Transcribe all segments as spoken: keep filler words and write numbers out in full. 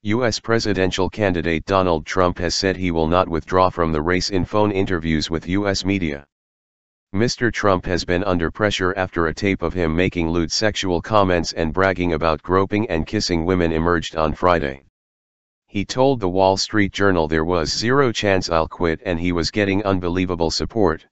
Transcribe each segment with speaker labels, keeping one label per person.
Speaker 1: U S presidential candidate Donald Trump has said he will not withdraw from the race in phone interviews with U S media. Mister Trump has been under pressure after a tape of him making lewd sexual comments and bragging about groping and kissing women emerged on Friday. He told the Wall Street Journal there was zero chance I'll quit, and he was getting unbelievable support.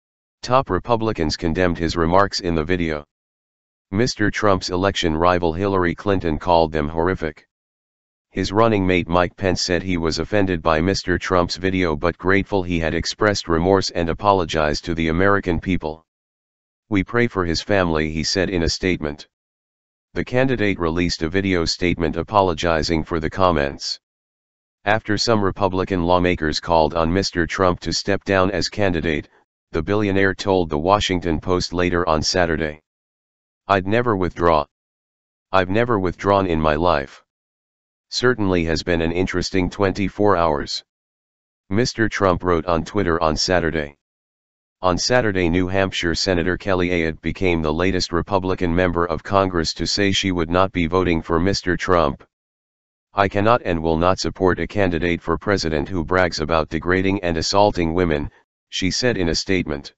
Speaker 1: Top Republicans condemned his remarks in the video. Mister Trump's election rival Hillary Clinton called them horrific. His running mate Mike Pence said he was offended by Mister Trump's video but grateful he had expressed remorse and apologized to the American people. "We pray for his family," he said in a statement. The candidate released a video statement apologizing for the comments. After some Republican lawmakers called on Mister Trump to step down as candidate, the billionaire told the Washington Post later on Saturday, "I'd never withdraw. I've never withdrawn in my life. Certainly has been an interesting twenty-four hours." Mister Trump wrote on Twitter on Saturday. On Saturday, New Hampshire Senator Kelly Ayotte became the latest Republican member of Congress to say she would not be voting for Mister Trump. "I cannot and will not support a candidate for president who brags about degrading and assaulting women," she said in a statement.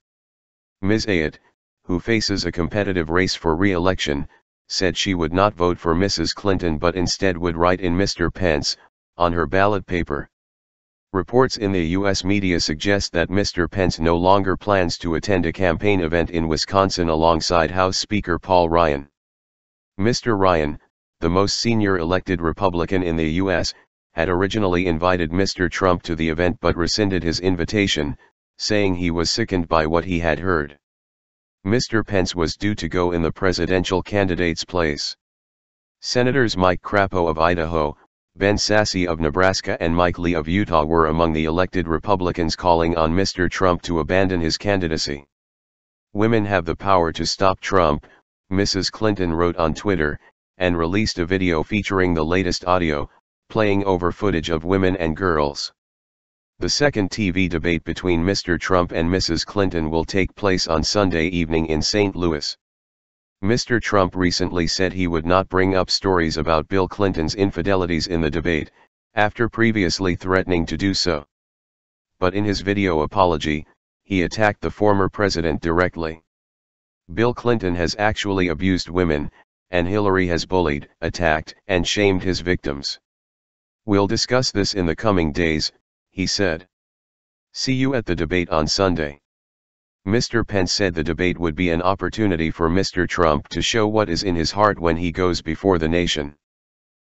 Speaker 1: Miz Ayotte, who faces a competitive race for re-election, said she would not vote for Missus Clinton but instead would write in Mister Pence on her ballot paper. Reports in the U S media suggest that Mister Pence no longer plans to attend a campaign event in Wisconsin alongside House Speaker Paul Ryan. Mister Ryan, the most senior elected Republican in the U S, had originally invited Mister Trump to the event but rescinded his invitation, saying he was sickened by what he had heard. Mister Pence was due to go in the presidential candidate's place. Senators Mike Crapo of Idaho, Ben Sasse of Nebraska and Mike Lee of Utah were among the elected Republicans calling on Mister Trump to abandon his candidacy. "Women have the power to stop Trump," Missus Clinton wrote on Twitter, and released a video featuring the latest audio, playing over footage of women and girls. The second T V debate between Mister Trump and Missus Clinton will take place on Sunday evening in Saint Louis. Mister Trump recently said he would not bring up stories about Bill Clinton's infidelities in the debate, after previously threatening to do so. But in his video apology, he attacked the former president directly. "Bill Clinton has actually abused women, and Hillary has bullied, attacked, and shamed his victims. We'll discuss this in the coming days," he said. "See you at the debate on Sunday." Mister Pence said the debate would be an opportunity for Mister Trump to show what is in his heart when he goes before the nation.